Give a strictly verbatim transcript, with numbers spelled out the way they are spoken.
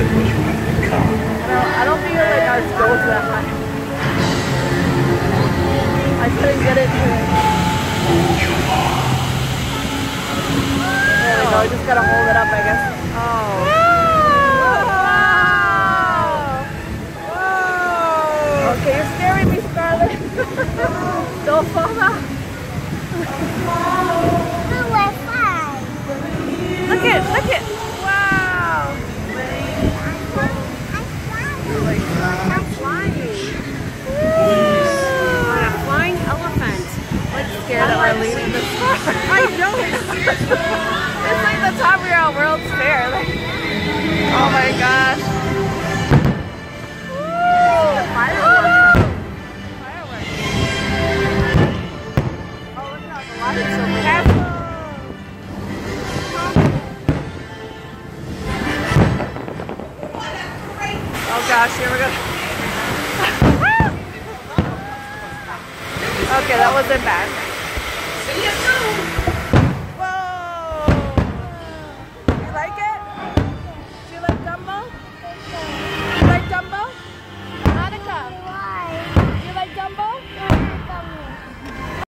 I don't think it like ours goes that high. I couldn't get it to it. There we go, I just gotta hold it up, I guess. Oh. Wow! Whoa! Okay, you're scaring me, Scarlett. Don't fall out. Look it, look it. Wow. I'm flying. On a flying elephant. Like scared that we're leaving the car. I know. It's like the top of your World's Fair. Like, oh my gosh. Woo. The fireworks. Fireworks. Oh, look how the lights are over there. Oh gosh, here we go. Okay, that wasn't bad.